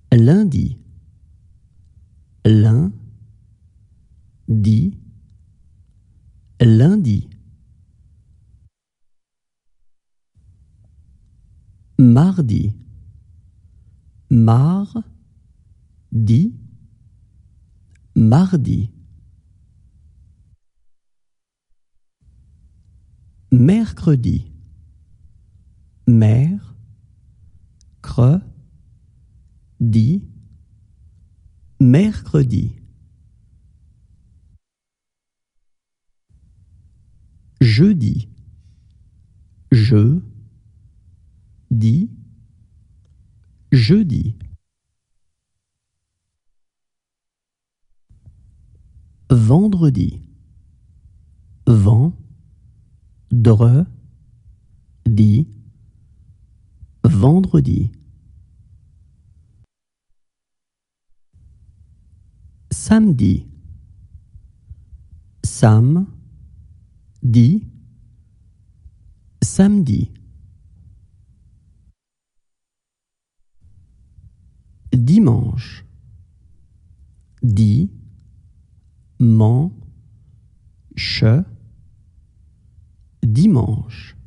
lundi, lundi, lundi. Mardi, mardi, mardi. Mercredi, mercredi, mercredi. Jeudi, jeudi, jeudi. Vendredi, vendredi, vendredi. Samedi, samedi, samedi. Dimanche, dimanche, dimanche.